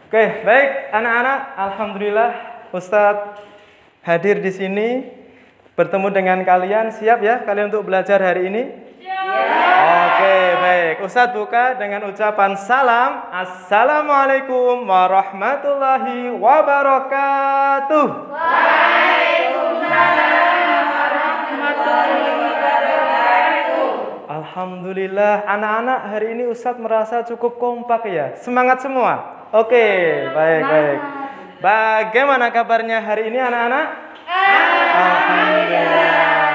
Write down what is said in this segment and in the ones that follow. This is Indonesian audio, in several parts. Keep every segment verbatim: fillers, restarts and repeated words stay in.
Oke, baik anak-anak, alhamdulillah Ustadz hadir di sini bertemu dengan kalian. Siap ya kalian untuk belajar hari ini? Siap. Oke, baik. Ustadz buka dengan ucapan salam. Assalamualaikum warahmatullahi wabarakatuh. Waalaikumsalam warahmatullahi wabarakatuh. Alhamdulillah anak-anak, hari ini Ustadz merasa cukup kompak ya. Semangat semua. Oke, baik, baik. Bagaimana kabarnya hari ini anak-anak? Alhamdulillah.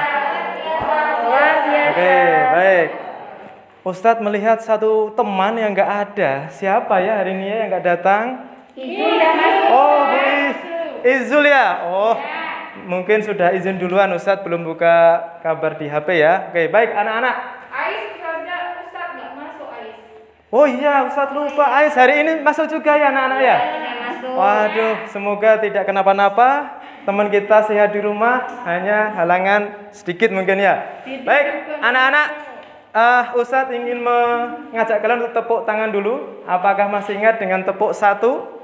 Oke, baik. Ustadz melihat satu teman yang nggak ada. Siapa ya hari ini ya yang nggak datang? Izul ya Mas. Oh, Bu Iz- Izul ya. Oh, mungkin sudah izin duluan Ustadz, belum buka kabar di H P ya. Oke, baik anak-anak. Ais kerja Ustaz nggak masuk Ais. Oh iya, Ustadz lupa. Ais hari ini masuk juga ya anak-anak ya? Nggak masuk. Waduh, semoga tidak kenapa-napa. Teman kita sehat di rumah, hanya halangan sedikit mungkin ya. Baik, anak-anak, uh, Ustadz ingin mengajak kalian untuk tepuk tangan dulu. Apakah masih ingat dengan tepuk satu?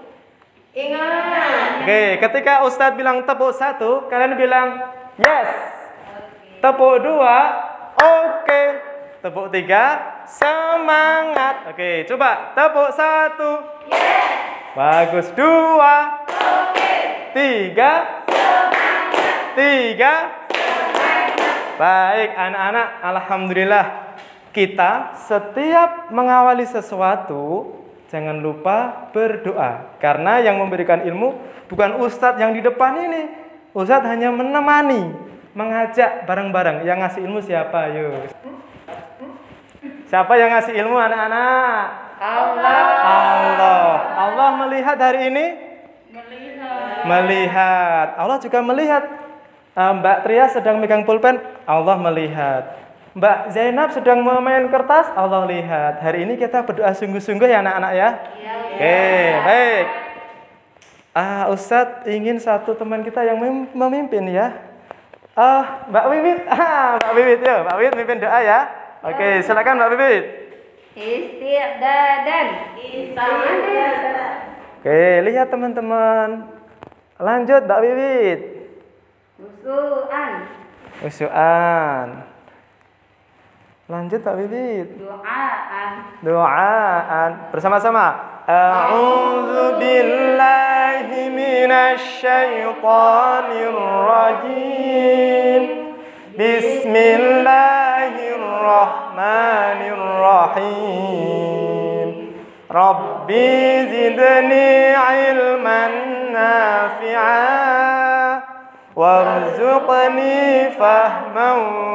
Ingat. Oke, ketika Ustadz bilang tepuk satu, kalian bilang yes. Tepuk dua, oke. Tepuk tiga, semangat. Oke, coba tepuk satu. Yes. Bagus. Dua. Oke. Tiga. Semangat. Tiga. Semangat. Baik anak-anak, alhamdulillah. Kita setiap mengawali sesuatu jangan lupa berdoa. Karena yang memberikan ilmu bukan Ustadz yang di depan ini. Ustadz hanya menemani, mengajak bareng-bareng. Yang ngasih ilmu siapa? Yuk. Siapa yang ngasih ilmu anak-anak? Allah. Allah. Allah melihat hari ini? Melihat. Melihat. Allah juga melihat. Uh, Mbak Tria sedang megang pulpen, Allah melihat. Mbak Zainab sedang memain kertas, Allah lihat. Hari ini kita berdoa sungguh-sungguh ya anak-anak ya. Iya. Oke, baik. Ah, Ustadz ingin satu teman kita yang mem- memimpin ya. Ah, Mbak Wiwit. Ah, Mbak Wiwit yuk, Mbak Wiwit mimpin doa ya. Oke, silakan Mbak Wiwit. Istiqdadan. Istiqdadan. Oke, lihat teman-teman. Lanjut Mbak Wiwit. Usuan. Usuan. Lanjut Mbak Wiwit. Doaan. Doaan bersama-sama. A'udzu billahi minasy syaithanir rajim. Bismillahirrahmanirrahim. Rabbi zidni ilman nafi'a warzuqni fahman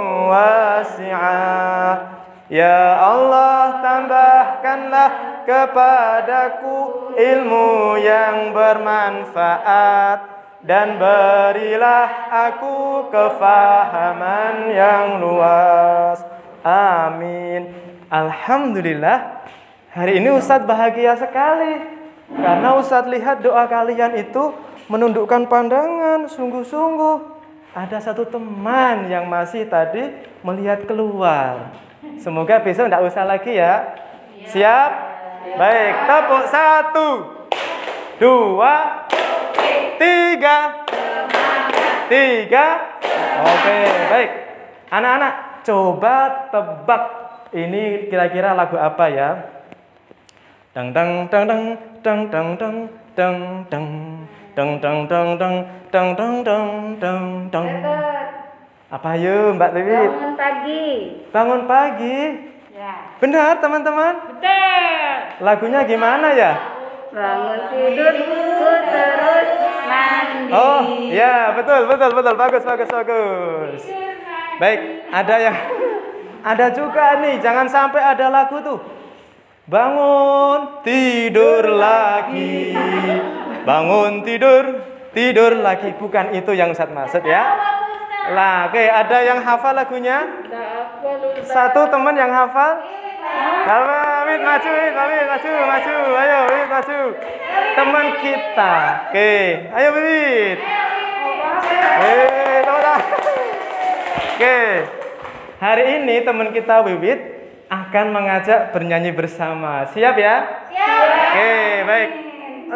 wasi'a. Ya Allah, tambahkanlah kepadaku ilmu yang bermanfaat dan berilah aku kefahaman yang luas. Amin. Alhamdulillah, hari ini Ustadz bahagia sekali karena Ustadz lihat doa kalian itu menundukkan pandangan sungguh-sungguh. Ada satu teman yang masih tadi melihat keluar. Semoga besok tidak usah lagi ya. Siap? Baik, tepuk satu, dua, tiga, tiga. Oke, baik. Anak-anak, coba tebak ini kira-kira lagu apa ya? Dang dang dang dang dang dang dang dang dang dang dang dang dang dang dang dang dang dang. Apa yuk Mbak Wiwit? Bangun pagi. Bangun pagi. Ya. Benar teman-teman? Betul. Lagunya gimana ya? Bangun tidurku terus mandi. Oh, ya, betul, betul, betul. Bagus, bagus, bagus. Baik, ada yang ada juga nih, jangan sampai ada lagu tuh. Bangun, tidur lagi. Bangun, tidur, tidur lagi. Bukan itu yang Ustadz maksud ya. Lah, oke, ada yang hafal lagunya? Satu teman yang hafal? Hafal, Wid, maju, Wid, Wid, maju, maju. Ayo, Wid, maju. Teman kita. Oke, ayo Wid. Eh, teman-teman. Oke. Hari ini teman kita Wiwit akan mengajak bernyanyi bersama. Siap ya? Siap. Oke, baik.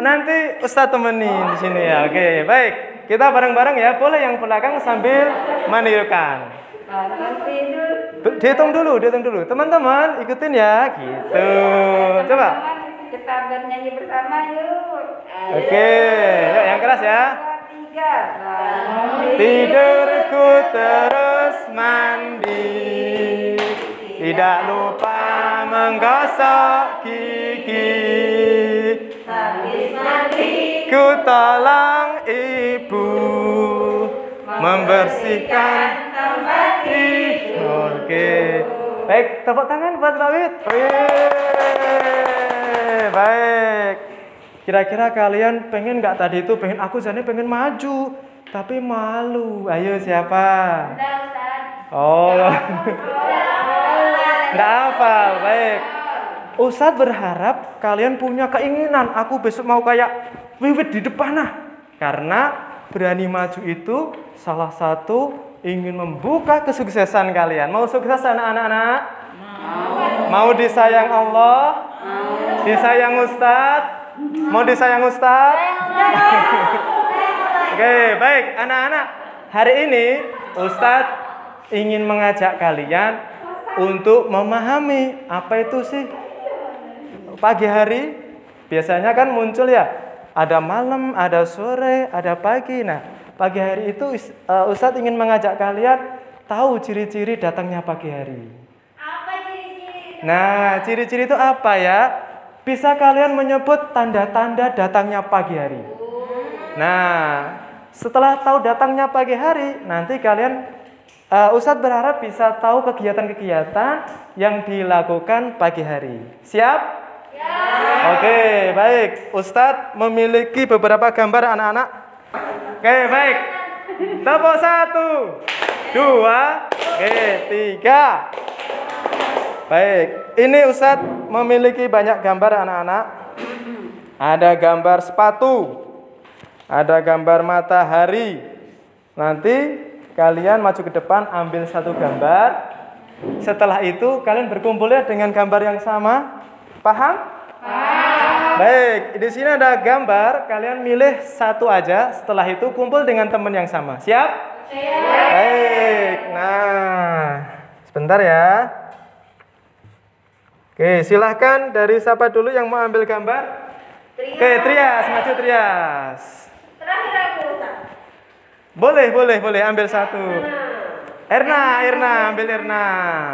nanti Ustadz temenin di sini ya. Oke, baik. Kita bareng-bareng ya. Boleh yang belakang sambil menirukan. Bangun tidur. Be- Dihitung dulu, dihitung dulu. Teman-teman, ikutin ya. Gitu. Coba. Teman-teman, kita bernyanyi bersama yuk. Oke, yuk yang keras ya. Dua, tiga. Bangun Tidurku terus mandi, tidak lupa menggosok gigi. habis mandi. Ku tolong ibu membersihkan tempat tidur. Oke. Baik, tepuk tangan buat Mbak Wit. Wih, baik. Kira-kira kalian pengen nggak tadi itu pengen aku jadi pengen maju, tapi malu. Ayo siapa? Udah, Ustaz. Oh, nggak hafal. Baik. Ustadz berharap kalian punya keinginan. Aku besok mau kayak Wiwit di depan nah. Karena berani maju itu salah satu ingin membuka kesuksesan kalian. Mau sukses anak-anak? Mau. Mau disayang Allah? Mau. Disayang Ustadz? Mau disayang Ustadz? Oke, baik anak-anak. Hari ini Ustadz ingin mengajak kalian untuk memahami apa itu sih pagi hari. Biasanya kan muncul ya, ada malam, ada sore, ada pagi. Nah, pagi hari itu uh, Ustadz ingin mengajak kalian tahu ciri-ciri datangnya pagi hari. Apa ciri-ciri? Nah, ciri-ciri itu apa ya? Bisa kalian menyebut tanda-tanda datangnya pagi hari. Nah, setelah tahu datangnya pagi hari, nanti kalian uh, Ustadz berharap bisa tahu kegiatan-kegiatan yang dilakukan pagi hari. Siap? Oke, baik. Ustadz memiliki beberapa gambar anak-anak. Oke, baik. Tepuk satu, dua, oke, tiga. Baik. Ini Ustadz memiliki banyak gambar anak-anak. Ada gambar sepatu, ada gambar matahari. Nanti kalian maju ke depan, ambil satu gambar. Setelah itu kalian berkumpul ya dengan gambar yang sama. Paham? Paham. Baik, di sini ada gambar, kalian milih satu aja, setelah itu kumpul dengan teman yang sama. Siap? Siap. Baik. Nah, sebentar ya. Oke, silahkan dari siapa dulu yang mau ambil gambar? Trias. Oke, Trias, maju Trias. Terakhir aku, Ustaz. Boleh, boleh, boleh ambil satu. Erna, Erna, ambil Erna.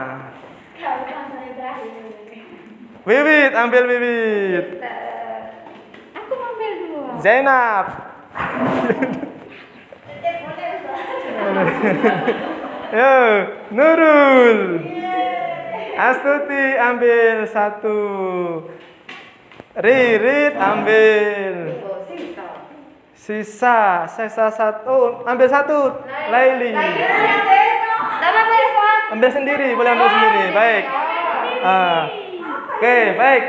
Wiwit, ambil Wiwit. Aku ambil dua. Zainab. Yo, Nurul. Astuti ambil satu. Ririt ambil. Sisa, sisa satu. Ambil satu. Laili. Ambil sendiri, boleh ambil sendiri. Baik. Ah. Oke, baik.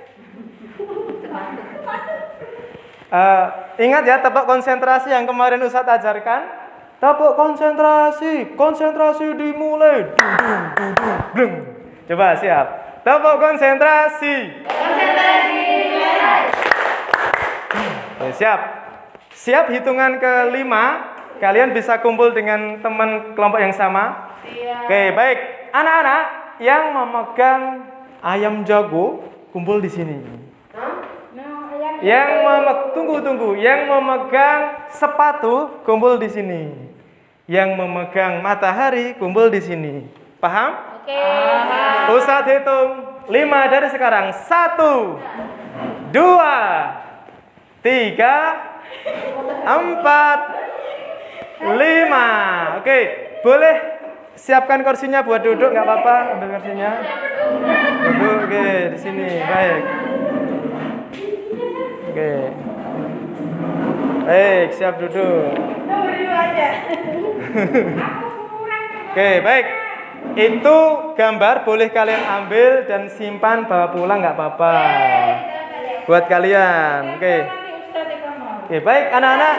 Uh, ingat ya, tepuk konsentrasi yang kemarin Ustadz ajarkan. Tepuk konsentrasi, konsentrasi dimulai. Dung, dung, dung, dung. Coba siap. Tepuk konsentrasi. Konsentrasi dimulai. Oke, siap. Siap hitungan kelima. Kalian bisa kumpul dengan teman kelompok yang sama. Oke, baik. Anak-anak yang memegang ayam jago kumpul di sini. Yang memek tunggu tunggu, yang memegang sepatu kumpul di sini. Yang memegang matahari kumpul di sini. Paham? Oke. Ustadz hitung lima dari sekarang. Satu, dua, tiga, empat, lima. Oke, boleh siapkan kursinya buat duduk, nggak apa-apa, ambil kursinya. Duduk, oke, di sini, baik. Oke, baik, siap duduk. Oke, baik. Itu gambar boleh kalian ambil dan simpan bawa pulang, nggak apa-apa. Buat kalian, oke. Oke, baik, anak-anak.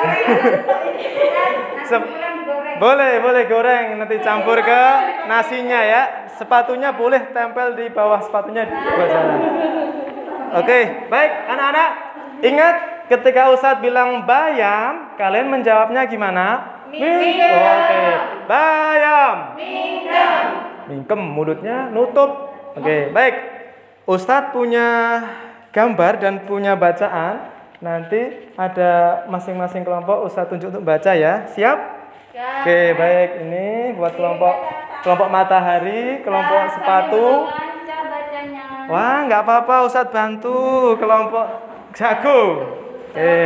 Boleh, boleh goreng, nanti campur ke nasinya ya. Sepatunya boleh tempel di bawah sepatunya buat jalan. Oke, baik anak-anak. Ingat ketika Ustadz bilang bayam, kalian menjawabnya gimana? Mingkem. Oke. Bayam. Mingkem. Mingkem, mulutnya nutup. Oke, baik. Ustadz punya gambar dan punya bacaan. Nanti ada masing-masing kelompok Ustadz tunjuk untuk baca ya. Siap? Oke, baik. Ini buat kelompok kelompok matahari, kelompok sepatu. Wah, nggak apa-apa, Ustadz bantu kelompok jago. Oke.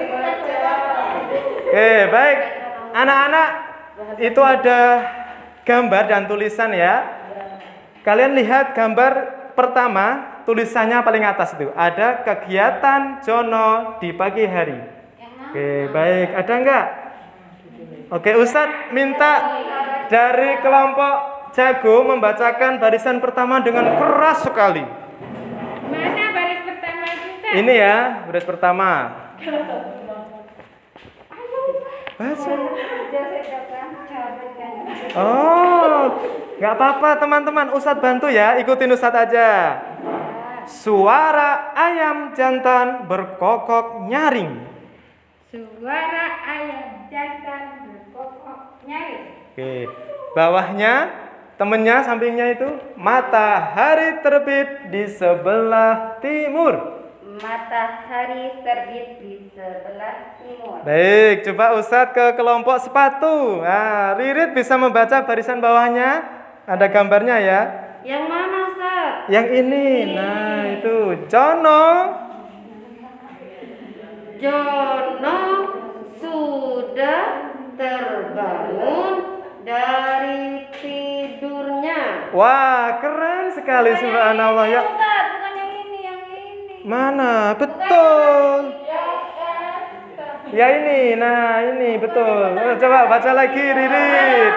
Oke, baik. Anak-anak, itu ada gambar dan tulisan ya. Kalian lihat gambar pertama, tulisannya paling atas itu. Ada kegiatan Jono di pagi hari. Oke, baik. Ada enggak? Oke, Ustadz minta dari kelompok jago membacakan barisan pertama dengan keras sekali. Mana baris pertama kita? Ini ya, baris pertama. Baca. Oh, nggak apa-apa teman-teman. Ustadz bantu ya, ikutin Ustadz aja. Suara ayam jantan berkokok nyaring. Suara ayam jantan berkokok nyaring. Oke, bawahnya temennya sampingnya itu matahari terbit di sebelah timur. Matahari terbit di sebelah timur. Baik, coba Ustadz ke kelompok sepatu. Nah, Ririt bisa membaca barisan bawahnya. Ada gambarnya ya. Yang mana, Ustaz? Yang ini. Nah, itu Jono. Jono sudah terbangun dari tidurnya. Wah, keren sekali, subhanallah ya. Ustaz, bukan yang ini, yang ini. Mana? Betul. Ya ini, nah ini betul. Oh, coba baca lagi, Ririt.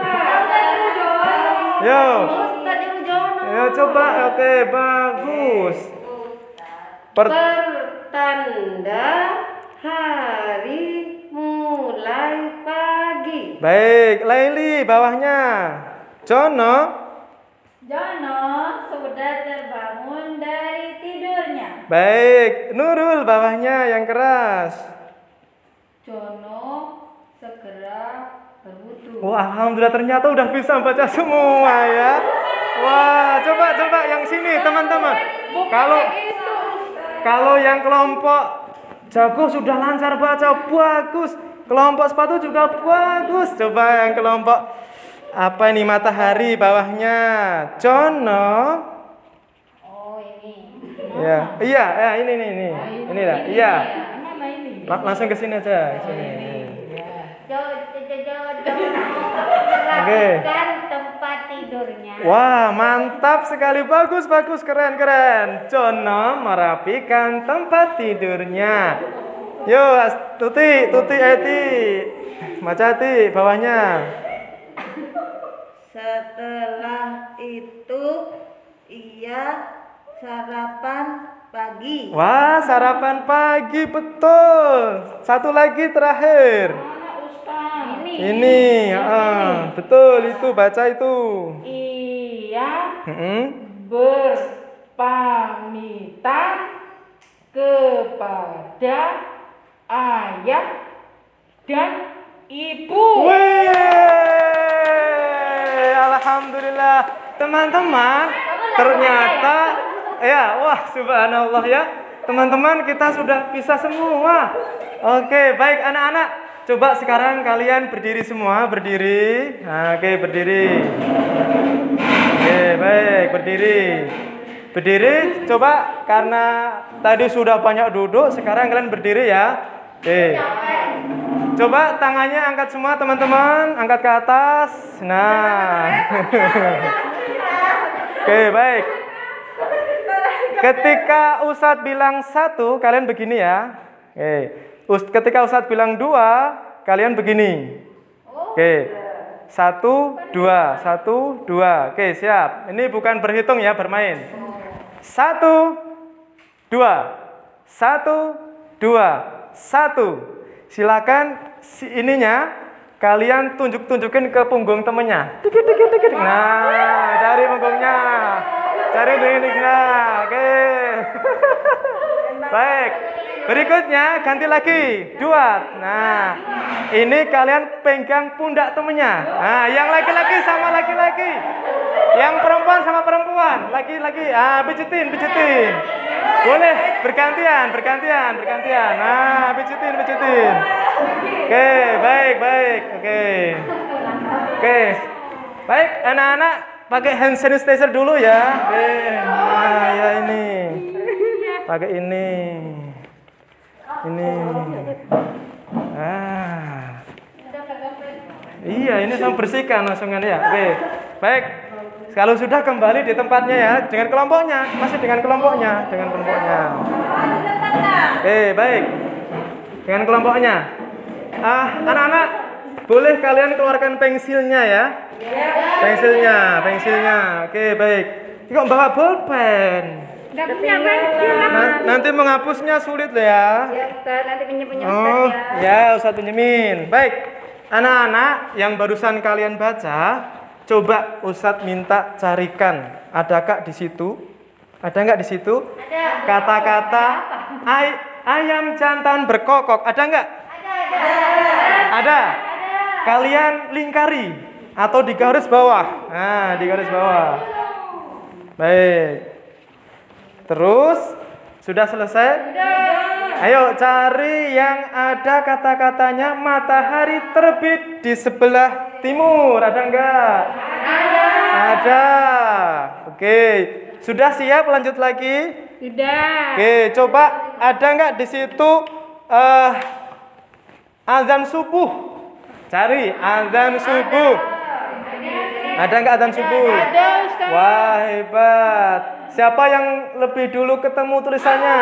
Yo. Ustaz yang Jono. Ya coba, oke, bagus. Per- Pertanda hari mulai pagi. Baik, Laili bawahnya. Jono. Jono sudah terbangun dari tidurnya. Baik, Nurul bawahnya yang keras. Jono segera berwudu. Wah, alhamdulillah ternyata udah bisa baca semua ya. Wah, coba coba yang sini teman-teman. Kalau kalau yang kelompok jago sudah lancar baca, bagus. Kelompok sepatu juga bagus. Coba yang kelompok apa ini matahari bawahnya. Jono. Oh, ini. Ya, iya, ya ini nih ini. Ini lah, iya. Mana ini? La- langsung ke sini aja, ke sini. Oke. Tempat tidurnya. Wah, mantap sekali, bagus, bagus, keren, keren. Jono merapikan tempat tidurnya. Yo, As- Tuti, Tuti, Eti, Macati, bawahnya. Setelah itu ia sarapan pagi. Wah, sarapan pagi, betul. Satu lagi terakhir. Mana Ustaz? Ini. Ini, ah, betul itu, baca itu. Ia Mm-mm. berpamitan kepada ayah dan ibu. Wih, alhamdulillah, teman-teman. Ternyata, ya, wah, subhanallah ya, teman-teman kita sudah bisa semua. Oke, baik anak-anak, coba sekarang kalian berdiri semua, berdiri. Nah, oke, berdiri. Oke, baik, berdiri. Berdiri, coba karena tadi sudah banyak duduk, sekarang kalian berdiri ya. Oke. Coba tangannya angkat semua teman-teman, angkat ke atas. Nah. Oke, baik. Ketika Ustadz bilang satu, kalian begini ya. Oke. Us- Ketika Ustadz bilang dua, kalian begini. Oke. Satu, dua, satu, dua. Oke, siap. Ini bukan berhitung ya, bermain. Satu, dua, satu, dua, satu. Silakan si ininya kalian tunjuk-tunjukin ke punggung temennya. Dikit, dikit, dikit. Nah, cari punggungnya. Cari dikit, dikit. Nah, oke. Baik. Berikutnya ganti lagi. Dua. Nah, ini kalian pegang pundak temennya. Nah, yang laki-laki sama laki-laki. Yang perempuan sama perempuan. Laki-laki. Ah, pijitin, pijitin. Boleh bergantian, bergantian, bergantian. Nah, pijitin, pijitin. Oke, baik, baik. Oke. Oke. Baik, anak-anak pakai hand sanitizer dulu ya. Oke. Nah, ya ini. Pakai ini. Ini. Ah. Iya, ini sama bersihkan langsungan ya. Oke. Baik. Kalau sudah kembali di tempatnya ya, dengan kelompoknya, masih dengan kelompoknya, dengan kelompoknya. Oke, baik. Dengan kelompoknya. Ah, anak-anak, boleh kalian keluarkan pensilnya ya? Pensilnya, pensilnya. Oke, baik. Kok bawa bolpen? Nah, nanti menghapusnya sulit loh ya. Ya Ustaz, nanti pinjam-pinjam Ustaz Oh, ya. ya Ustaz pinjemin. Baik. Anak-anak yang barusan kalian baca, coba Ustadz minta carikan, adakah di situ? Ada nggak di situ? Ada. Kata-kata ay ayam jantan berkokok, ada nggak? Ada, ada. Ada. Kalian lingkari atau di garis bawah. Nah, di garis bawah. Baik. Terus sudah selesai? Ayo cari yang ada kata-katanya matahari terbit di sebelah timur. Ada enggak? Ada. Ada. Oke. Sudah siap lanjut lagi? Sudah. Oke, coba ada enggak di situ uh, azan subuh? Cari azan subuh. Ada enggak azan subuh? Ada, Ustaz. Wah, hebat. Siapa yang lebih dulu ketemu tulisannya?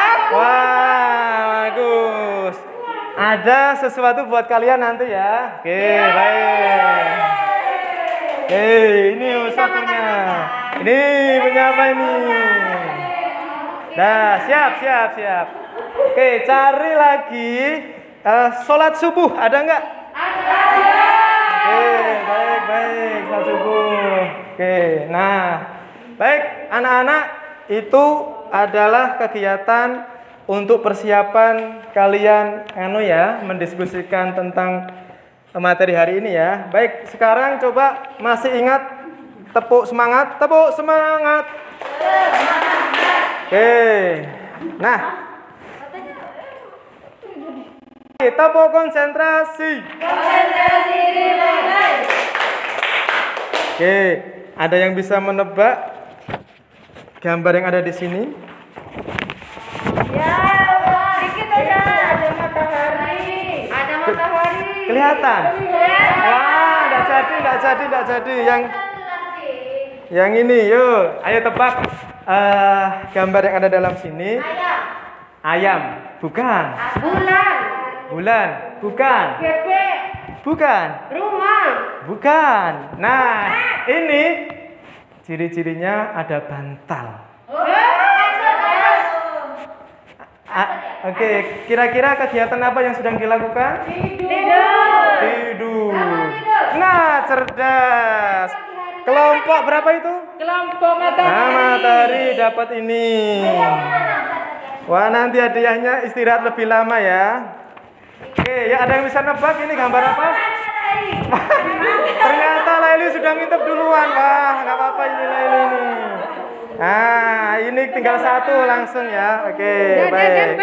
Wah, bagus. Ada sesuatu buat kalian nanti ya. Oke, baik. Oke, ini Ustaz punya. Ini punya apa ini? Nah, siap, siap, siap. Oke, cari lagi uh, sholat subuh. Ada nggak? Oke, baik, baik. Sholat subuh. Oke, nah. Baik, anak-anak, itu adalah kegiatan untuk persiapan kalian anu ya, mendiskusikan tentang materi hari ini ya. Baik, sekarang coba masih ingat tepuk semangat, tepuk semangat. Oke. Nah. Tepuk konsentrasi. Konsentrasi dimulai. Oke, ada yang bisa menebak gambar yang ada di sini? Ya, dikit aja. Ada matahari. Ada matahari. Kelihatan? Wah, enggak jadi, enggak jadi, enggak jadi. Yang yang ini, yuk, ayo tebak uh, gambar yang ada dalam sini. Ayam. Ayam, bukan. Bulan. Bulan, bukan. Bebek. Bukan. Rumah. Bukan. Nah, ini ciri-cirinya ada bantal. Ah, Oke, okay. Kira-kira kegiatan apa yang sedang dilakukan? Tidur. Tidur. Nah, cerdas. Kelompok berapa itu? Kelompok matahari. Nah, matahari dapat ini. Wah, nanti hadiahnya istirahat lebih lama ya. Oke, ya ada yang bisa nebak ini gambar apa? Ternyata Laili sudah ngintip duluan. Wah, nggak apa-apa ini Laili ini. Nah, ini tinggal satu langsung ya. Oke, baik.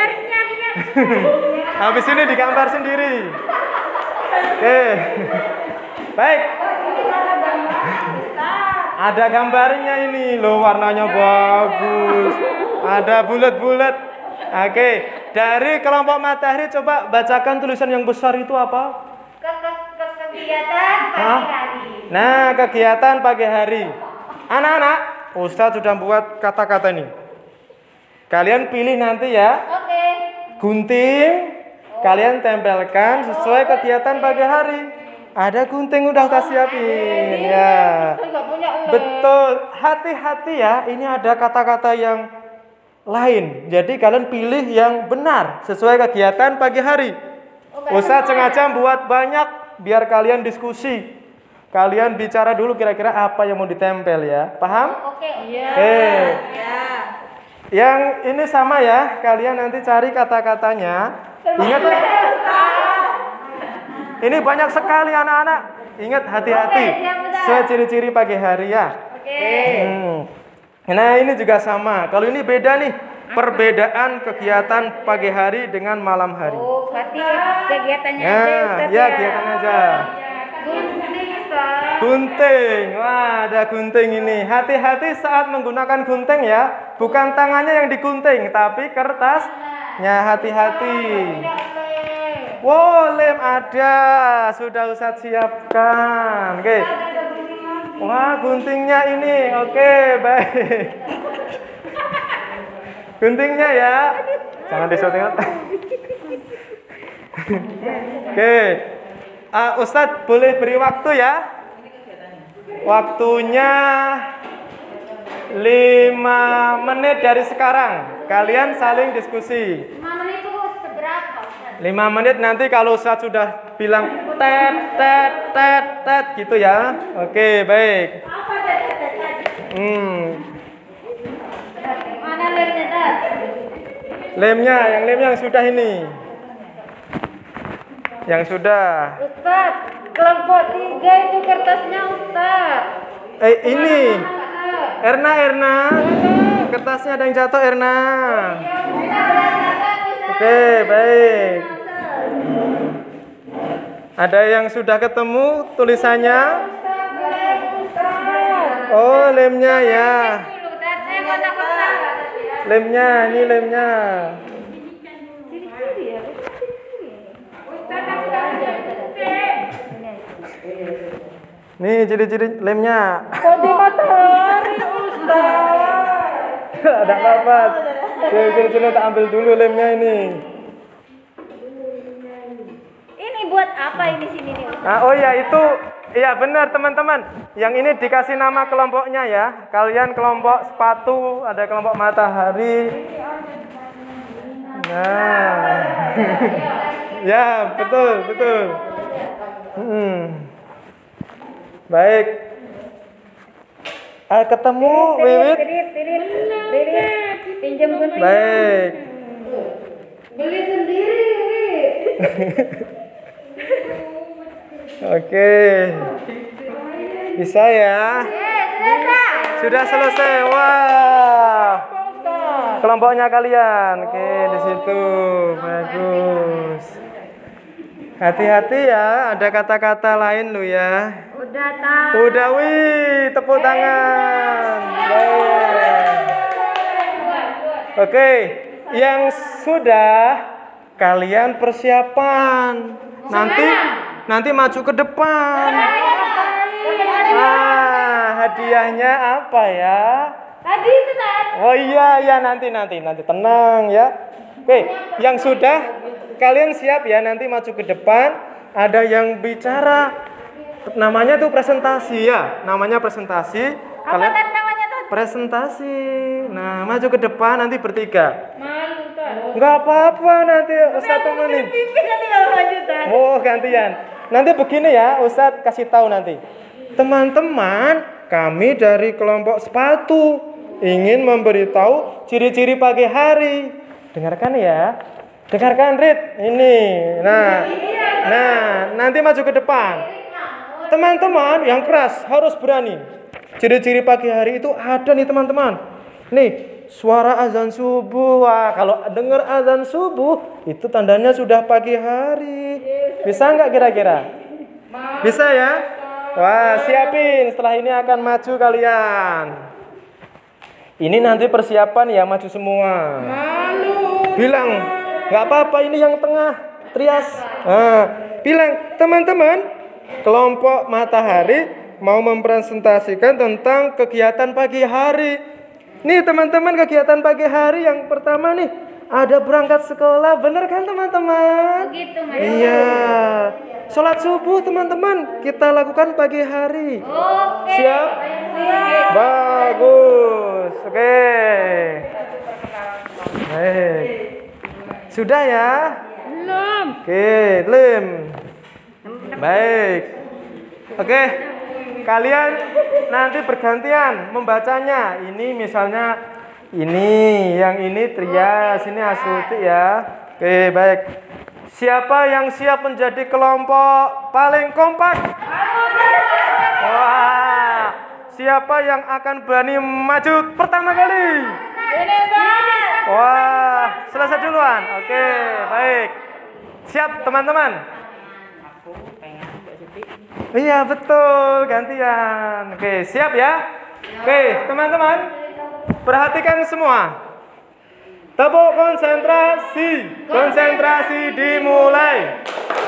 Habis ini digambar sendiri. Oke. Baik. Ada gambarnya ini loh, warnanya bagus. Ada bulat-bulat. Oke, dari kelompok matahari coba bacakan tulisan yang besar itu apa? Kegiatan pagi hari. Nah, kegiatan pagi hari. Anak-anak, Ustadz sudah buat kata-kata ini. Kalian pilih nanti ya. Oke. Gunting, kalian tempelkan sesuai kegiatan pagi hari. Ada gunting udah kita siapin ya. Betul, hati-hati ya. Ini ada kata-kata yang lain. Jadi kalian pilih yang benar sesuai kegiatan pagi hari. Ustadz sengaja buat banyak biar kalian diskusi. Kalian bicara dulu kira-kira apa yang mau ditempel ya. Paham? Oke. Iya. Oke. Ya. Yang ini sama ya, kalian nanti cari kata-katanya. Ingat, ini banyak sekali anak-anak. Ingat hati-hati. Sesuai ciri-ciri pagi hari ya. Hmm. Nah ini juga sama. Kalau ini beda nih, perbedaan kegiatan pagi hari dengan malam hari. Oh, berarti kegiatannya Nah, aja Ustaz ya kegiatan aja. Gunting, Ustaz. Gunting, wah ada gunting ini. Hati-hati saat menggunakan gunting ya. Bukan tangannya yang digunting, tapi kertasnya. Hati-hati. Wow, lem ada. Sudah Ustaz siapkan. Oke. Wah, guntingnya ini. Oke, baik. Guntingnya ya. Jangan disyuting. Oke. Uh, Ustadz boleh beri waktu ya. Waktunya lima menit dari sekarang. Kalian saling diskusi. lima menit itu seberapa, Ustaz? lima menit nanti kalau Ustadz sudah bilang tet tet tet tet gitu ya. Oke, baik. Apa tadi tadi? Hmm. Mana lemnya, Ustaz? Lemnya, yang lem yang sudah ini. Yang sudah. Ustaz, kelompok tiga itu kertasnya Ustaz. Eh ini. Erna, Erna. Kertasnya ada yang jatuh, Erna. Oke, baik. Ada yang sudah ketemu tulisannya? Oh, lemnya ya. Lemnya, ini lemnya. Nih ciri-ciri lemnya. Kok di matahari Ustaz? Ada apa-apa. Ciri-ciri tak ambil dulu lemnya ini. Ini buat apa ini sini nih, Ustaz? Nah, oh ya itu, iya benar teman-teman. Yang ini dikasih nama kelompoknya ya. Kalian kelompok sepatu, ada kelompok matahari. Nah, ya betul betul. Hmm. Baik. Ah, ketemu Wiwit. Tirit, tirit, tirit. Pinjam gunting. Baik. Beli sendiri. Oke. Bisa ya? Sudah selesai. Wah. Kelompoknya kalian. Oke, di situ. Bagus. Hati-hati ya, ada kata-kata lain lu ya. Udah tahu. Udah wih, tepuk tangan. Baik. Oke, yang sudah kalian persiapan. Nanti nanti maju ke depan. Ah, hadiahnya apa ya? Tadi itu Ustaz. Oh iya ya nanti nanti nanti tenang ya. Oke, yang sudah kalian siap ya nanti maju ke depan. Ada yang bicara. Namanya tuh presentasi ya. Namanya presentasi. Apa Kalian tadi namanya tuh? presentasi. Nah, maju ke depan nanti bertiga. Malu Ustaz. Enggak apa-apa nanti Ustadz temenin. Pimpin nanti kalau maju, Ustaz. Oh, gantian. Nanti begini ya, Ustadz kasih tahu nanti. Teman-teman, kami dari kelompok sepatu ingin memberitahu ciri-ciri pagi hari. Dengarkan ya. Dengarkan Rit. Ini. Nah. Nah, nanti maju ke depan. Teman-teman yang keras harus berani. Ciri-ciri pagi hari itu ada nih teman-teman. Nih, suara azan subuh. Wah, kalau dengar azan subuh itu tandanya sudah pagi hari. Bisa nggak kira-kira? Bisa ya? Wah, siapin. Setelah ini akan maju kalian. Ini nanti persiapan ya, maju semua. Malu. Bilang, nggak apa-apa ini yang tengah, Trias. Nah, bilang, teman-teman, kelompok matahari mau mempresentasikan tentang kegiatan pagi hari. Nih teman-teman, kegiatan pagi hari yang pertama nih, ada berangkat sekolah, bener kan teman-teman? Begitu, Mas. Iya. Sholat subuh teman-teman, kita lakukan pagi hari. Oke. Siap? Bagus. Oke. Baik. Sudah ya? Belum. Oke, Lim. Baik. Oke. Kalian nanti bergantian membacanya. Ini misalnya Ini, yang ini Trias, ini Astuti ya. Oke, baik. Siapa yang siap menjadi kelompok paling kompak? Wah, siapa yang akan berani maju pertama kali? Wah, selesai duluan. Oke, baik. Siap teman-teman? Iya betul, gantian. Oke, siap ya? Oke, teman-teman, perhatikan semua. Tepuk konsentrasi. Konsentrasi dimulai.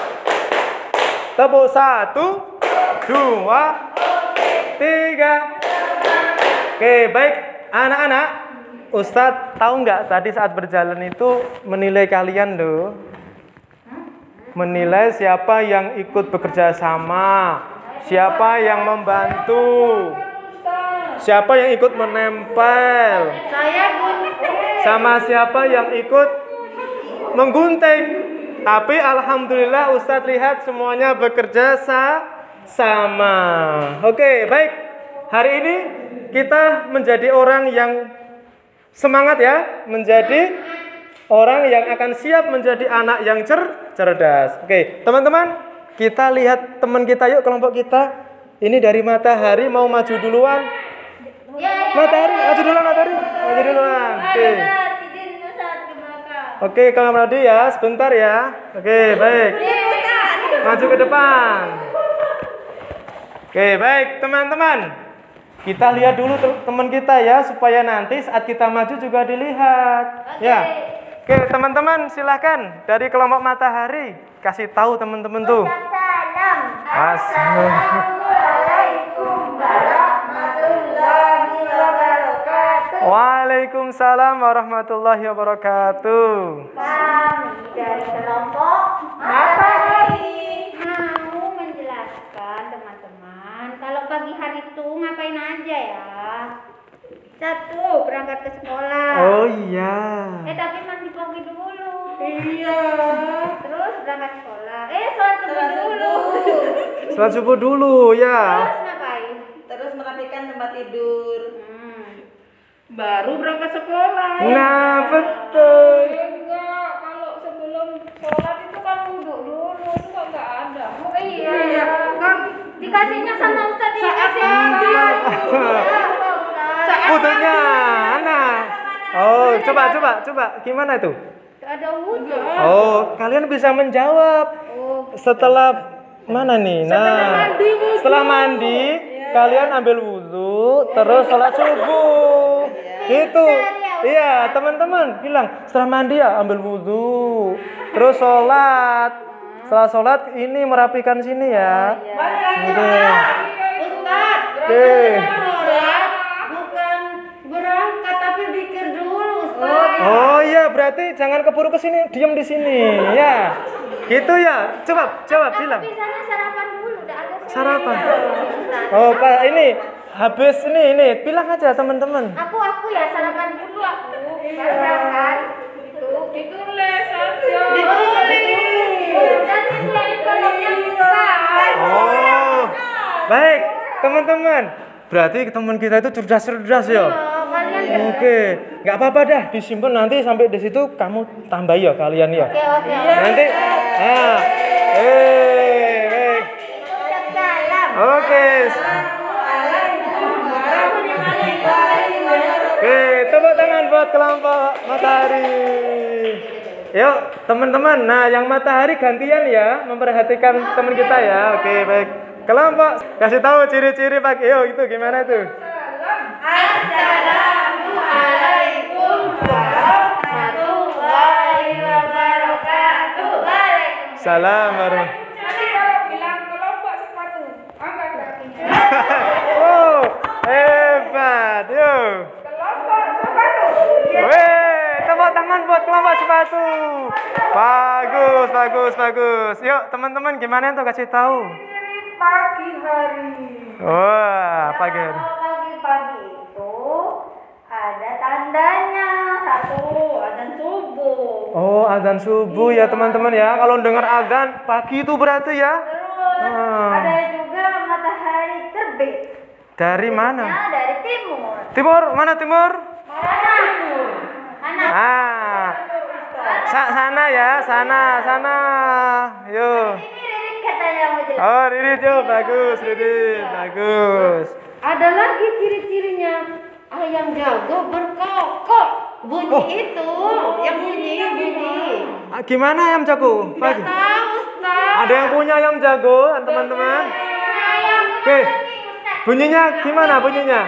Tepuk satu, dua, tiga. Oke, baik anak-anak. Ustadz tahu nggak tadi saat berjalan itu menilai kalian loh. Menilai siapa yang ikut bekerja sama, siapa yang membantu, siapa yang ikut menempel, Saya gunting. sama siapa yang ikut menggunting. Tapi alhamdulillah Ustadz lihat semuanya bekerja sa sama. Oke, baik. Hari ini kita menjadi orang yang semangat ya, menjadi orang yang akan siap menjadi anak yang cer cerdas. Oke, teman-teman, kita lihat teman kita yuk, kelompok kita. Ini dari Matahari mau maju duluan. Matahari, maju duluan Matahari. Maju duluan. Oke. Oke, kalau Melody ya, sebentar ya. Oke, baik. Maju ke depan. Oke, baik teman-teman. Kita lihat dulu teman kita ya, supaya nanti saat kita maju juga dilihat. Ya. Oke, teman-teman silahkan dari kelompok Matahari kasih tahu teman-teman tuh. Assalamualaikum warahmatullahi wabarakatuh. Waalaikumsalam warahmatullahi wabarakatuh. Kami dari kelompok Matahari mau menjelaskan teman-teman kalau pagi hari itu ngapain aja ya. Satu, berangkat ke sekolah. Oh iya. Eh tapi mandi pagi dulu. Iya. Terus berangkat sekolah. Eh sholat subuh dulu. Sholat subuh dulu ya. Terus ngapain? Terus merapikan tempat tidur. Hmm. Baru berangkat sekolah. Nah, betul. Enggak, kalau sebelum sholat itu kan duduk dulu, itu kok enggak ada. Oh iya, kan dikasihnya sama Ustadz ini. Saat sih. mandi. Iya, Pak Ustadz. Putunya anak. Oh, coba coba coba gimana itu? Ada wudhu. Oh, kalian bisa menjawab. Oh, Setelah mana nih? Nah, setelah mandi, kalian ambil wudhu, terus sholat subuh. Gitu. Iya, teman-teman bilang setelah mandi ya ambil wudhu, terus sholat. Setelah sholat ini merapikan sini ya. Gitu. Ustadz, Oke. sholat bukan berangkat tapi pikir dulu, Ustadz. Oh iya, berarti jangan keburu ke sini, diam di sini. Ya. Gitu ya. Coba coba bilang. Tapi sana sarapan dulu, udah ada Sarapan. Ustadz. Oh, Pak, ini habis ini ini bilang aja teman-teman. Aku aku ya sarapan dulu aku. Baru berangkat. Itu Ditulis aja. dan nilai kolomnya Ustadz. Oh. Baik, teman-teman. Berarti teman kita itu cerdas-cerdas ya. Oh, kalian Oke, nggak apa-apa dah, disimpan nanti sampai di situ kamu tambah ya kalian ya. Oke, oke. Nanti, ah, eh, baik. Salam. Oke. Oke, tepuk tangan buat kelompok Matahari. Yuk, teman-teman. Nah, yang Matahari gantian ya, memperhatikan teman kita ya. Oke, baik. Kelompok, kasih tahu ciri-ciri pagi. Yuk, itu gimana tuh? Assalamualaikum warahmatullahi wabarakatuh. Salam warahmatullahi. Jadi kalau bilang kelompok sepatu, angkat kakinya. Wow, hebat. Yuk. Kelompok sepatu. Weh, tepuk tangan buat kelompok sepatu. Bagus, bagus, bagus. Yuk, teman-teman gimana tuh kasih tahu? Ciri pagi hari. Wah, pagi hari. Kalau pagi-pagi itu ada tandanya. Satu, azan subuh. Oh, azan subuh ya teman-teman ya. Kalau dengar azan pagi itu berarti ya. Terus Ah. ada juga matahari terbit. Dari mana? Nah, dari timur. Timur, mana timur? Mana? sana, sana. Yuk. Katanya mau jelas. Oh, Ridit yuk, bagus, Ridit, bagus. Ada lagi ciri-cirinya. Ayam jago berkokok. Bunyi Oh. itu, yang bunyi bunyi. Ah, gimana ayam jago? Nggak Pagi. tahu, Ustaz. Ada yang punya ayam jago, teman-teman? Oke. Bunyinya gimana bunyinya?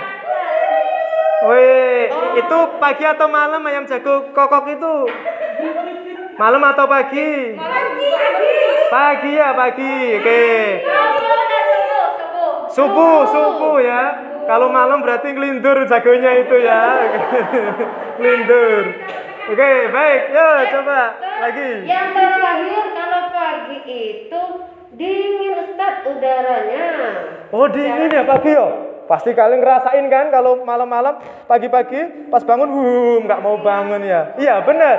Wih, itu pagi atau malam ayam jago kokok itu? Malam atau pagi? Pagi ya, pagi. Oke. Subuh, subuh ya. Kalau malam berarti ngelindur jagonya itu ya. Ngelindur. Oke, baik. Yuk, coba lagi. Yang terakhir kalau pagi itu dingin Ustaz udaranya. Oh, dingin ya pagi ya? Pasti kalian ngerasain kan kalau malam-malam, pagi-pagi pas bangun, wuh, nggak mau bangun ya? Iya, benar.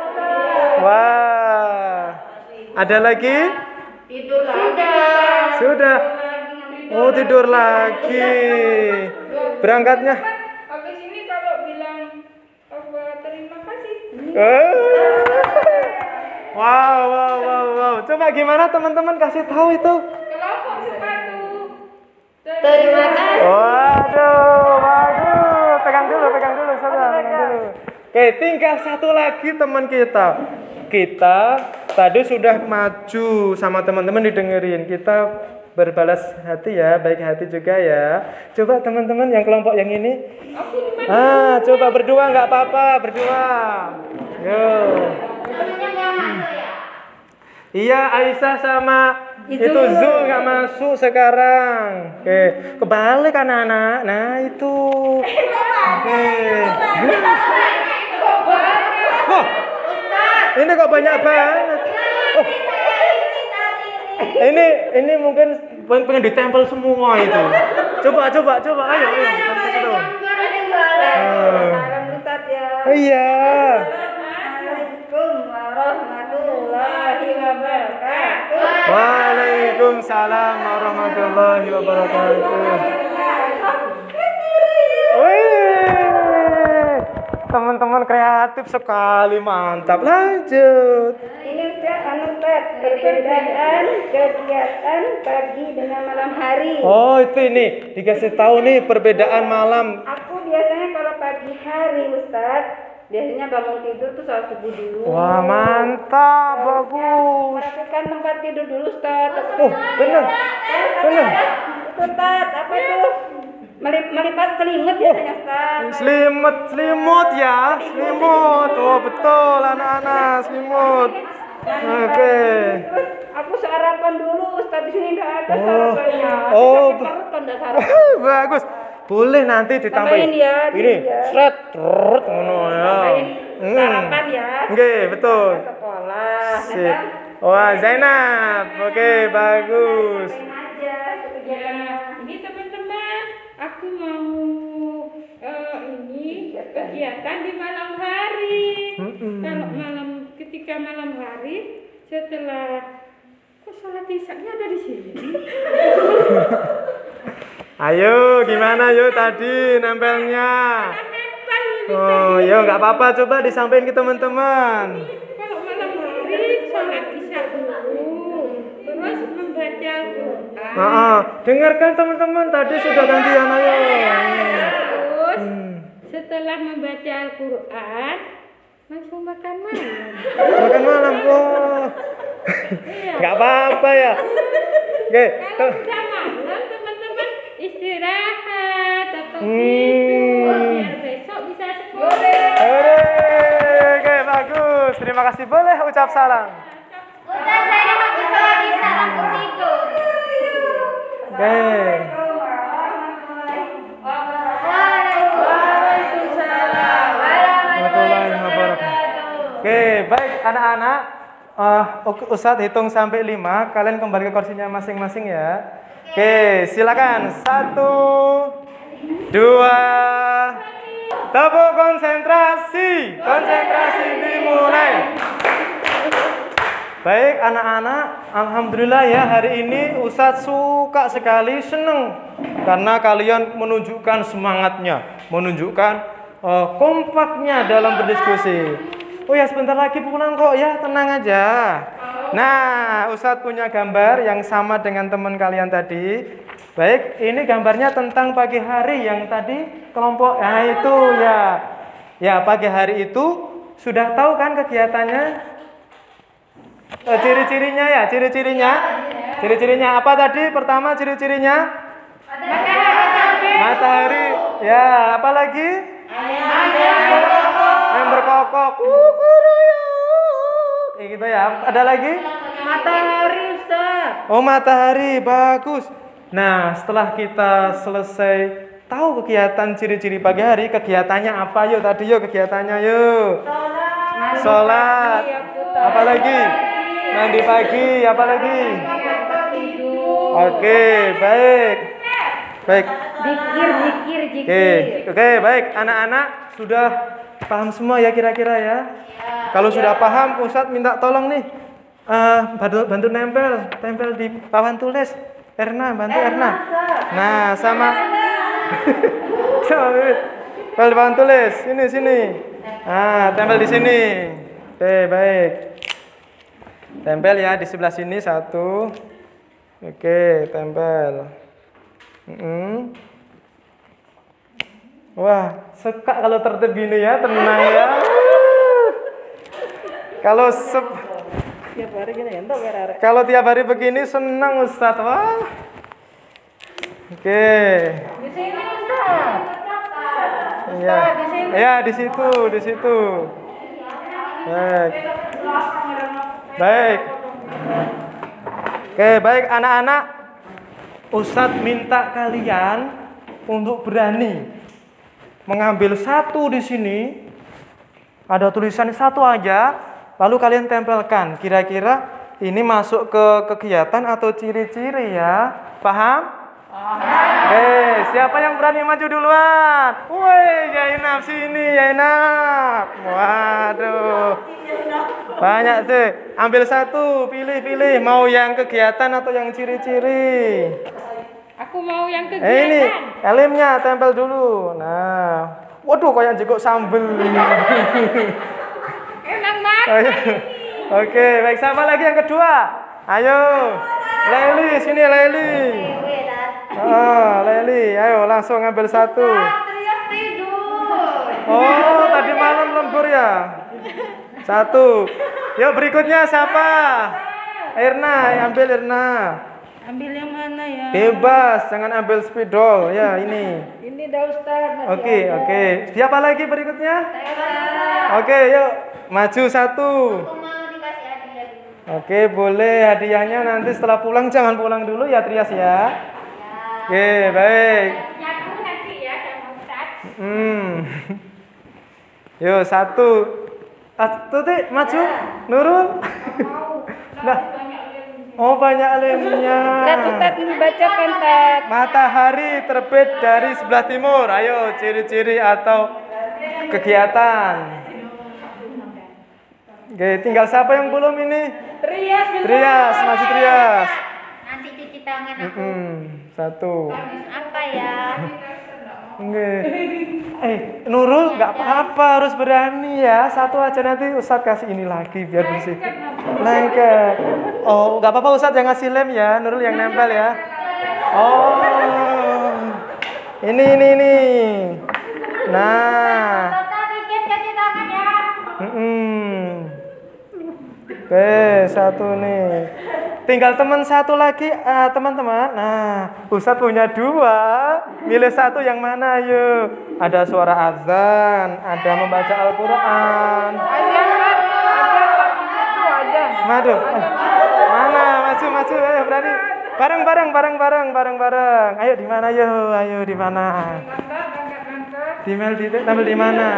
Wah. Ada lagi? Tidur sudah. Sudah. Oh, tidur lagi. Berangkatnya. Habis ini kalau bilang apa terima kasih. Eh. Wow, wow, wow, wow. Coba gimana teman-teman kasih tahu itu? Kelompok sepatu. Terima kasih. Waduh, waduh. Pegang dulu, pegang dulu, saudara. Pegang dulu. Oke, tinggal satu lagi teman kita. Kita tadi sudah maju sama teman-teman didengerin. Kita berbalas hati ya, baik hati juga ya. Coba teman-teman yang kelompok yang ini. Ah, coba berdua nggak apa-apa, berdua. Yo. Iya, Aisyah sama itu Zul nggak masuk sekarang. Oke, kebalik anak-anak. Nah itu. Oke. Oh, ini kok banyak banget. Oh. Ini ini mungkin pengen ditempel semua itu. Coba coba coba ayo ayo. Salam Ustaz ya. Iya. Assalamualaikum warahmatullahi wabarakatuh. Waalaikumsalam warahmatullahi wabarakatuh. Wih, teman-teman kreatif sekali, mantap. Lanjut. Ini udah anu Ustaz, perbedaan kegiatan pagi dengan malam hari. Oh itu ini dikasih tahu nih perbedaan malam. Aku biasanya kalau pagi hari Ustaz, biasanya bangun tidur tuh sholat subuh dulu. Wah mantap, bagus. Merapikan tempat tidur dulu Ustaz. Oh bener, bener. Ustaz, apa itu? Melip, melipat selimut biasanya Ustaz. Selimut, selimut ya, selimut. Oh betul anak-anak, selimut. Oke. Terus aku sarapan dulu Ustaz, di sini enggak ada Oh. sarapannya. Oh. Sakit perut kalau enggak sarapan. Bagus. Boleh nanti ditambahin. Tambahin ya, Ini, ya. seret, trut, ngono ya. Tambahin Hmm. sarapan ya. Oke, betul. Ke sekolah. Sip. Wah, Zainab. Oke, bagus. Ngapain aja ke kegiatan. Ini teman-teman, aku mau eh, ini kegiatan di malam hari. Mm-mm. Kalau malam ketika malam hari setelah kok sholat isya-nya ada di sini. Ayo, gimana yuk tadi nempelnya? Nempel ini. Oh, yuk nggak apa-apa, coba disampaikan ke teman-teman. Kalau malam hari sholat isya dulu, terus membaca Al-Quran. Ah, ah. Dengarkan teman-teman, tadi sudah gantian ayo. Terus Hmm. setelah membaca Al-Quran langsung makan malam. Makan malam, oh. Nggak apa-apa ya. Oke, Kalau tuh. sudah malam teman-teman istirahat atau Hmm. tidur biar besok bisa sekolah. Hore, oke bagus. Terima kasih. Boleh ucap salam. Ustaz saya nggak bisa lagi salam aku tidur. Oke. Waalaikumsalam Warahmatullahi wabarakatuh. Oke, baik anak-anak. Eh, oke, Ustadz hitung sampai lima. Kalian kembali ke kursinya masing-masing ya. Oke, silakan. Satu, dua. Tepuk konsentrasi. Konsentrasi dimulai. Baik anak-anak, alhamdulillah ya hari ini Ustadz suka sekali, seneng karena kalian menunjukkan semangatnya, menunjukkan uh, kompaknya dalam berdiskusi. Oh ya, sebentar lagi pulang kok ya, tenang aja. Nah, Ustadz punya gambar yang sama dengan teman kalian tadi. Baik, ini gambarnya tentang pagi hari yang tadi kelompok. Nah, itu ya. Ya, pagi hari itu sudah tahu kan kegiatannya? Eh, ciri-cirinya ya, ciri-cirinya. Ciri-cirinya apa tadi? Pertama ciri-cirinya? Matahari. Ya, apa lagi? Yang berkokok. Kayak gitu ya. Ada lagi? Matahari, Ustaz. Oh, matahari, bagus. Nah, setelah kita selesai tahu kegiatan ciri-ciri pagi hari, kegiatannya apa yuk tadi yuk kegiatannya yuk. Sholat. Apa lagi? Mandi pagi, apa lagi? Oke, baik. Baik. Zikir, zikir, zikir. Oke, oke, baik. Anak-anak sudah paham semua ya kira-kira ya? Kalau sudah paham, Ustadz minta tolong nih. eh, bantu, bantu nempel, tempel di papan tulis. Erna, bantu Erna. Nah, sama sama Bibit. Tempel di papan tulis. Sini, sini. Nah, tempel di sini. Oke, baik. Tempel ya di sebelah sini satu. Oke, tempel. Mm-mm. Wah, suka kalau tertib gini ya, tenang ya. Kalau sep Tiap hari gini entok ya, kalau tiap hari begini senang Ustadz. Wah. Oke. Di sini, Ustaz. Iya. Iya, di situ, di situ. Baik. Baik. Oke, baik anak-anak. Ustadz minta kalian untuk berani mengambil satu di sini. Ada tulisan satu aja, lalu kalian tempelkan. Kira-kira ini masuk ke kegiatan atau ciri-ciri ya? Paham? Oke, siapa yang berani maju duluan? Woi, Yainab sini, Yainab. Waduh. Banyak sih. Ambil satu, pilih-pilih mau yang kegiatan atau yang ciri-ciri. Aku mau yang kegiatan. Eh ini, elemnya tempel dulu. Nah, waduh kayak jengkok sambel. Emang mas. Ayo. Oke, baik, sama lagi yang kedua. Ayo. Leli, sini Leli. Ah, Leli, ayo langsung ambil satu. Trias tidur. Oh, tadi malam lembur ya. Satu. Yuk berikutnya siapa? Irna, ambil Irna. Ambil yang mana ya? Bebas, jangan ambil spidol. Ya, ini. Ini dah Ustaz. masih Oke, ada. oke. Siapa lagi berikutnya? Oke, yuk. Maju satu. Aku mau dikasih hadiah dulu. Oke, boleh hadiahnya nanti setelah pulang, jangan pulang dulu ya Trias ya. Oke, baik. Nyaku nanti ya sama Ustaz. Hmm. Yuk, satu. Ah, Tuti, maju. Nurul. Nah. Oh, banyak lemnya. Tat, Ustaz ini bacakan, Tat. Matahari terbit dari sebelah timur. Ayo, ciri-ciri atau kegiatan. Oke, tinggal siapa yang belum ini? Trias, Trias, maju Trias. Nanti cuci tangan aku. Hmm, satu. Apa ya? Oke. Eh, Nurul nggak apa-apa, harus berani ya. Satu aja nanti Ustadz kasih ini lagi biar bersih. Lengket. Oh, nggak apa-apa Ustadz yang ngasih lem ya, Nurul yang nempel ya. Oh, ini ini ini. Nah. Tata dikit cuci tangan ya. Mm-mm. Oke, satu nih. Tinggal teman satu lagi, uh, teman-teman. Nah, Ustadz punya dua. Milih satu yang mana, yuk. Ada suara azan, ada membaca Al-Quran. Madu. Mana? Maju, maju. Ayo, berani. Bareng, bareng, bareng, bareng, bareng, bareng. Ayo di mana, yuk? Ayo di mana? Di Mel di, tampil di mana?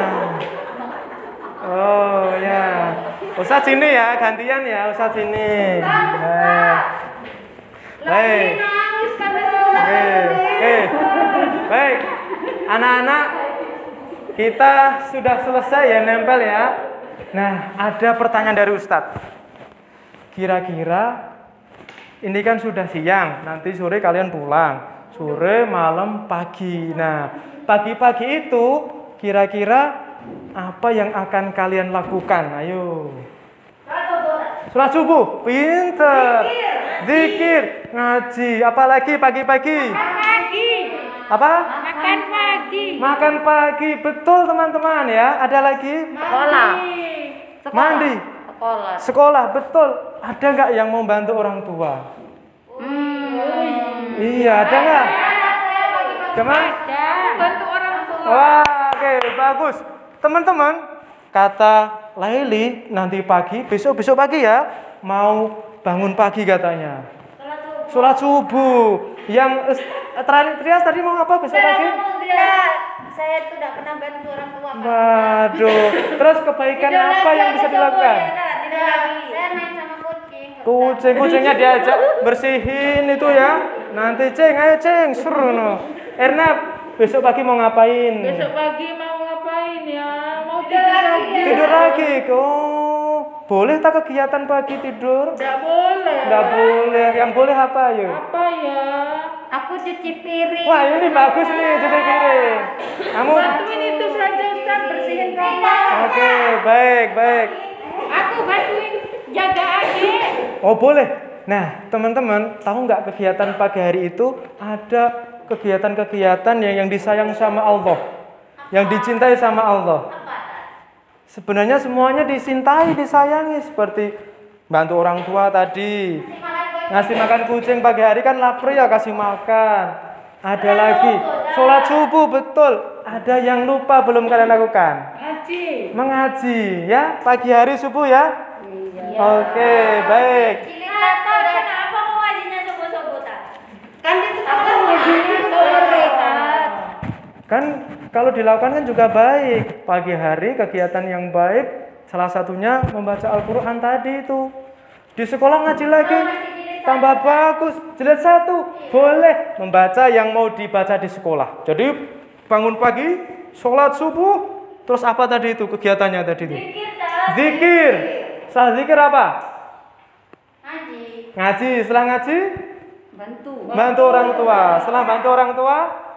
Oh ya, Ustadz sini ya, gantian ya, Ustadz sini. Nah. Baik. Oke, oke. Baik, anak-anak, kita sudah selesai ya nempel ya. Nah, ada pertanyaan dari Ustadz. Kira-kira ini kan sudah siang, nanti sore kalian pulang. Sore, malam, pagi. Nah, pagi-pagi itu kira-kira apa yang akan kalian lakukan? Ayo. Sholat subuh, pinter. Zikir, ngaji, apalagi pagi-pagi? Pagi. Apa? Makan pagi. Makan pagi, betul teman-teman ya. Ada lagi? Sekolah. Mandi. Sekolah. Sekolah, betul. Ada nggak yang mau bantu orang tua? Hmm. Iya, ada nggak? Gimana? Bantu orang tua. Wah, oke, bagus. Teman-teman, kata Laili nanti pagi, besok-besok pagi ya, mau bangun pagi katanya. Sholat subuh. Yang terakhir Trias tadi mau apa besok pagi? Saya itu tidak pernah bantu orang tua. Waduh. Terus kebaikan apa yang bisa dilakukan? Saya main sama kucing. Kucing, kucingnya diajak bersihin itu ya. Nanti Ceng, ayo Ceng, seru no. Erna, besok pagi mau ngapain? Besok pagi mau ngapain ya? Mau tidur lagi. Tidur lagi. Oh, boleh tak kegiatan pagi tidur? Tidak boleh. Enggak boleh. Yang boleh apa ya? Apa ya? Aku cuci piring. Wah, ini bagus nih cuci piring. Kamu? Bantuin itu saja Ustaz, bersihin kamar. Oke, baik, baik. Aku bantuin jaga adik. Oh, boleh. Nah, teman-teman, tahu nggak kegiatan pagi hari itu ada kegiatan-kegiatan yang yang disayang sama Allah, yang dicintai sama Allah. Sebenarnya semuanya dicintai, disayangi, seperti bantu orang tua tadi, ngasih makan kucing pagi hari kan lapar ya kasih makan. Ada lagi sholat subuh, betul. Ada yang lupa belum kalian lakukan? Ngaji. Mengaji ya pagi hari subuh ya. Oke, baik. Kenapa mau ngajinya subuh-subuh tak? Kan di sekolah ngajinya sore kan. Kan kalau dilakukan kan juga baik. Pagi hari kegiatan yang baik, salah satunya membaca Al-Quran tadi itu. Di sekolah ngaji lagi, tambah bagus. Jilid satu, boleh membaca yang mau dibaca di sekolah. Jadi bangun pagi, sholat subuh, terus apa tadi itu kegiatannya tadi itu? Zikir. Setelah zikir apa? Ngaji. Ngaji. Setelah ngaji, Bantu. bantu orang tua. Setelah bantu orang tua,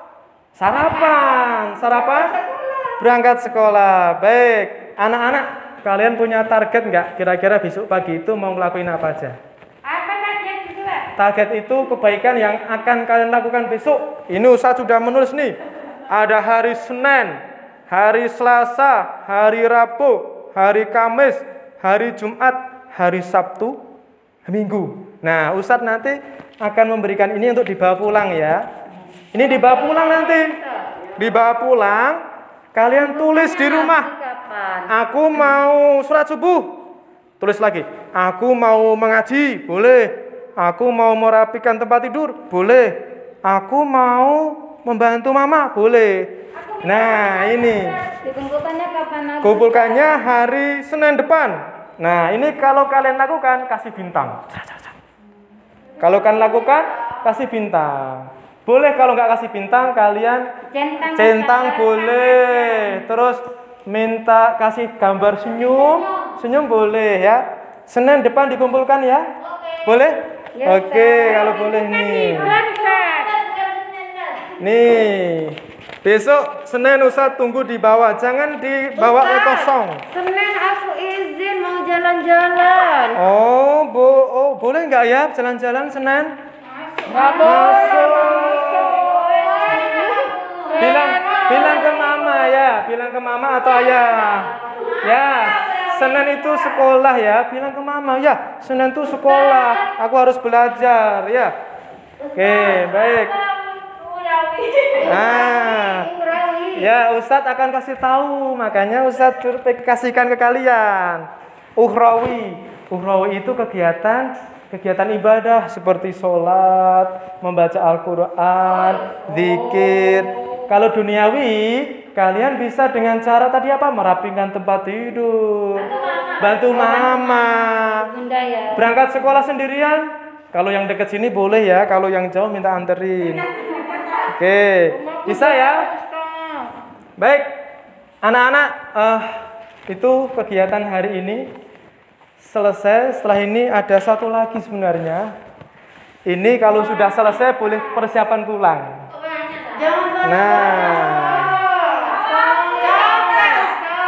sarapan. Sarapan, berangkat sekolah. Baik, anak-anak, kalian punya target nggak? Kira-kira besok pagi itu mau ngelakuin apa aja? Apa target itu, Pak? Target itu kebaikan yang akan kalian lakukan besok. Ini Ustaz sudah menulis nih. Ada hari Senin, hari Selasa, hari Rabu, hari Kamis, hari Jumat, hari Sabtu, Minggu. Nah, Ustadz nanti akan memberikan ini untuk dibawa pulang ya. Ini dibawa pulang nanti. Dibawa pulang, kalian tulis di rumah. Aku mau sholat subuh. Tulis lagi. Aku mau mengaji, boleh. Aku mau merapikan tempat tidur, boleh. Aku mau membantu mama, boleh. Nah, ini. Dikumpulkannya kapan lagi? Kumpulkannya hari Senin depan. Nah, ini kalau kalian lakukan, kasih bintang. Kalau kalian lakukan, kasih bintang. Boleh kalau nggak kasih bintang, kalian Centang. centang boleh. Terus minta kasih gambar senyum, senyum boleh ya. Senin depan dikumpulkan ya. Boleh? Oke, kalau boleh nih. Nih. Besok Senin Ustadz tunggu di bawah, jangan dibawa ke kosong. Senin aku izin mau jalan-jalan. Oh, bo oh boleh nggak ya jalan-jalan Senin? Nggak Masuk. Bilang bilang ke mama ya, bilang ke mama atau ayah. Ya, Senin itu sekolah ya, bilang ke mama ya. Senin itu sekolah, aku harus belajar ya. Oke, baik. Nah, ya Ustadz akan kasih tahu, makanya Ustadz kasihkan ke kalian. Ukhrawi, ukhrawi itu kegiatan kegiatan ibadah seperti sholat, membaca Al-Quran, zikir. Kalau duniawi, kalian bisa dengan cara tadi apa? Merapikan tempat tidur, bantu mama, Bunda ya. berangkat sekolah sendirian. Kalau yang dekat sini boleh ya, kalau yang jauh minta anterin. Oke, bisa ya? Baik, anak-anak, uh, itu kegiatan hari ini selesai. Setelah ini ada satu lagi sebenarnya. Ini kalau sudah selesai boleh persiapan pulang. Nah,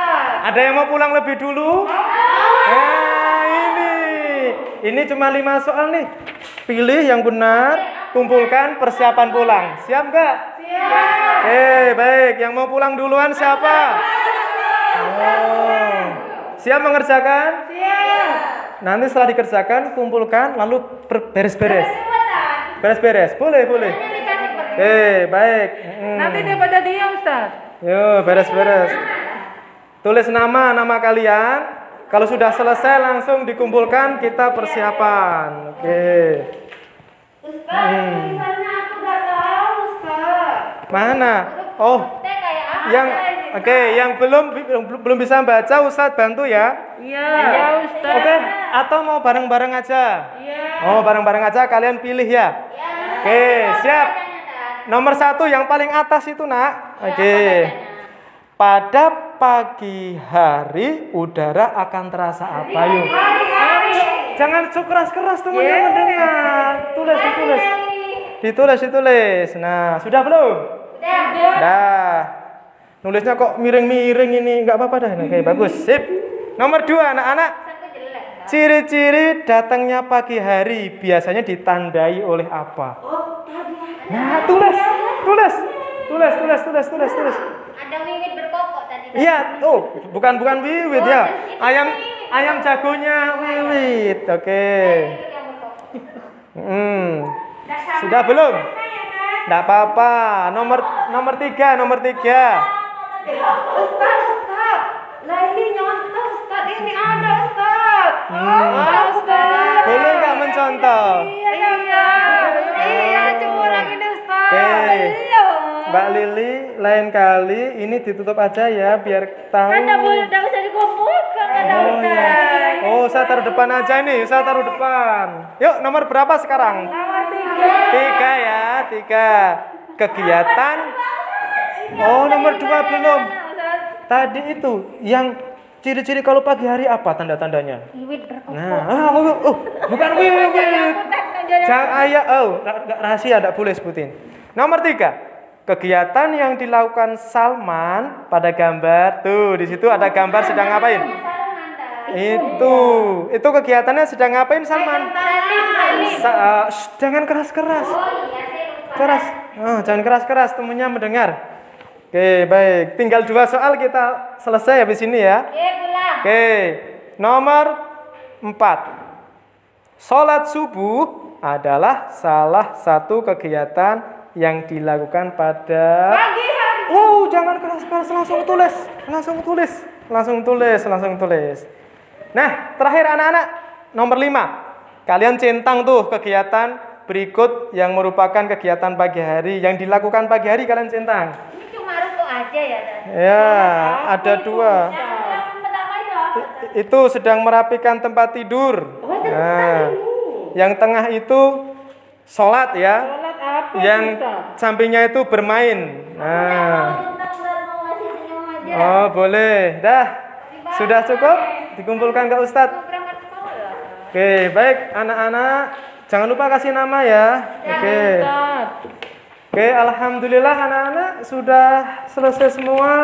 Ada yang mau pulang lebih dulu? Nah, ini. Ini cuma lima soal nih. Pilih yang benar, kumpulkan persiapan pulang. Siap nggak? Siap. Oke, baik. Yang mau pulang duluan siapa? Oh. Siap mengerjakan? Siap. Nanti setelah dikerjakan, kumpulkan, lalu beres-beres. Beres-beres. Boleh, boleh. Oke, baik. Hmm. Nanti daripada dia, Ustaz. Yuk, beres-beres. Tulis nama, nama kalian. Kalau sudah selesai langsung dikumpulkan, kita persiapan. Oke. Ustaz, Hmm. tulisannya aku nggak tahu, Ustaz. Mana? Oh, yang oke, yang belum belum belum bisa baca, Ustadz bantu ya. Iya, ya, Ustaz. Oke, atau mau bareng-bareng aja? Iya. Oh, bareng-bareng aja, kalian pilih ya. Oke, siap. Nomor satu yang paling atas itu, nak. Oke. Pada pagi hari udara akan terasa apa, yuk? Jangan sok keras-keras temennya mendengar. Tulis, ditulis. Ditulis, ditulis. Nah, sudah belum? Dah. Nulisnya kok miring-miring ini, nggak apa-apa dah. Oke, bagus. Sip. Nomor dua, anak-anak. Ciri-ciri datangnya pagi hari biasanya ditandai oleh apa? Nah, tulis, tulis, tulis, tulis, tulis, tulis, tulis. Ada wiwit berkokok tadi. Iya, tuh, bukan bukan wiwit ya. Ayam ayam jagonya wiwit. Oke. Hmm. Sudah belum? Nggak apa-apa. Nomor nomor tiga, nomor tiga. Ustaz, Ustaz. Lah ini nyontoh, Ustaz. Ini ada, Ustaz. Hmm. Oh, Ustaz. Boleh nggak mencontoh? Iya, iya, curang ini, Ustaz. Oke. Belum. Mbak Lili, lain kali ini ditutup aja ya biar tahu. Kan enggak boleh, enggak usah dikumpulkan, ada Oh Ustaz. ya. Oh, saya taruh depan aja ini. Saya taruh depan. Yuk, nomor berapa sekarang? Nomor tiga. Tiga ya, tiga. Kegiatan. Oh, nomor dua belum. Tadi itu yang ciri-ciri kalau pagi hari apa tanda-tandanya? Wiwit berkokok. Nah, ah, oh, oh, bukan wiwit. Jangan ayah, oh, nggak rahasia, nggak boleh sebutin. Nomor tiga. Kegiatan yang dilakukan Salman pada gambar tuh di situ ada gambar sedang ngapain? Itu, itu kegiatannya sedang ngapain Salman? Sa- uh, shh, jangan keras-keras. Keras, oh, jangan keras-keras, temennya mendengar. Oke, baik. Tinggal dua soal kita selesai habis ini ya. Oke, pulang. Oke, nomor empat. Sholat subuh adalah salah satu kegiatan yang dilakukan pada Pagi hari. Oh, jangan keras-keras, langsung tulis, langsung tulis, langsung tulis, langsung tulis. Nah, terakhir anak-anak, nomor lima. Kalian centang tuh kegiatan berikut yang merupakan kegiatan pagi hari yang dilakukan pagi hari, kalian centang. Ini cuma ruko aja ya, Dan? Ya, ada dua. Yang pertama itu apa? I- Itu sedang merapikan tempat tidur. Nah, yang tengah itu sholat ya. Sholat apa, Yang Ustaz? sampingnya itu bermain. Nah, Mau tentang dan mau ngasih senyum aja. oh boleh, dah. Sudah cukup? Dikumpulkan ke Ustadz. Mau berangkat sekolah. Oke, baik anak-anak. Jangan lupa kasih nama ya. Oke. Ustaz. Oke, alhamdulillah anak-anak sudah selesai semua.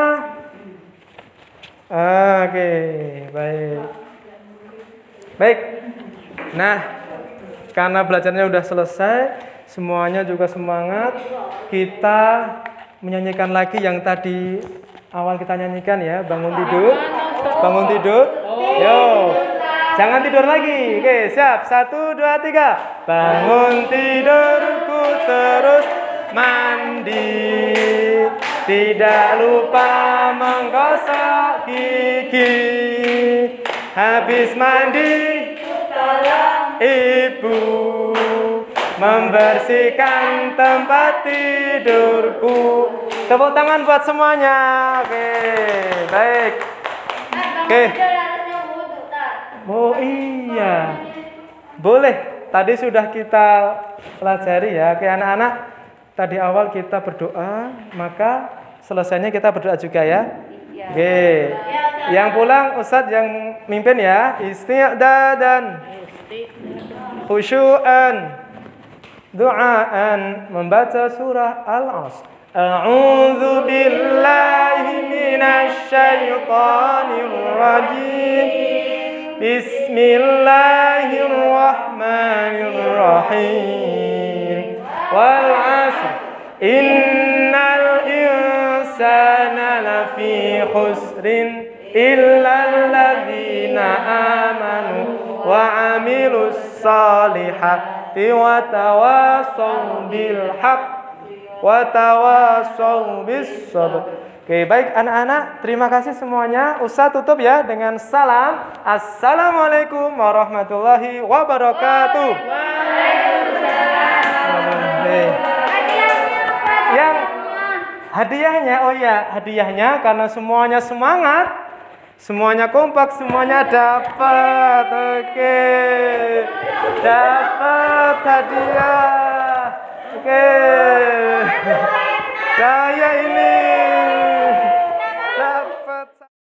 Ah, Oke, baik. Baik. Nah, karena belajarnya sudah selesai, semuanya juga semangat. Kita menyanyikan lagi yang tadi awal kita nyanyikan ya, bangun tidur. Bangun tidur. Yo. Jangan tidur lagi. Oke, siap. Satu, dua, tiga. Bangun tidurku terus mandi. Tidak lupa menggosok gigi. Habis mandi, ibu membersihkan tempat tidurku. Tepuk tangan buat semuanya. Oke, baik. Oke. Oh iya, boleh. Tadi sudah kita pelajari ya. Oke anak-anak, tadi awal kita berdoa, maka selesainya kita berdoa juga ya. Oke. Yang pulang Ustadz yang mimpin ya. Isti'dadan, khusyu'an, du'aan, membaca surah Al-Asr. A'udzu billahi minasy syaithanir rajim. Bismillahirrahmanirrahim. Wal 'asr. Innal insana lafi khusrin illal ladzina amanu wa 'amilus salihati wa tawassaw bil haqq wa tawassaw bis sabr. Oke, baik anak-anak, terima kasih semuanya. Ustaz tutup ya dengan salam. Assalamualaikum warahmatullahi wabarakatuh. Waalaikumsalam. Yang hadiahnya, oh ya, hadiahnya karena semuanya semangat, semuanya kompak, semuanya dapat. Oke, dapat hadiah. Oke, saya ini.